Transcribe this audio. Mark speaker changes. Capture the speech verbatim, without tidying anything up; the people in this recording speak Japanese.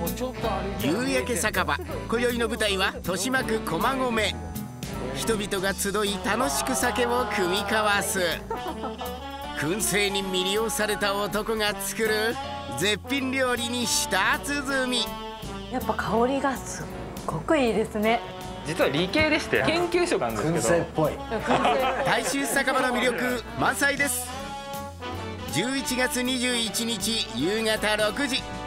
Speaker 1: 夕焼け酒場、今宵の舞台は豊島区駒込。人々が集い楽しく酒を酌み交わす。燻製に魅了された男が作る絶品料理に舌鼓。
Speaker 2: やっぱ香りがすっごくいいですね。
Speaker 3: 実は理系でして研究職なんですけど、
Speaker 4: 燻製っぽい。
Speaker 1: 大衆酒場の魅力満載です。じゅういちがつにじゅういちにち夕方ろくじ。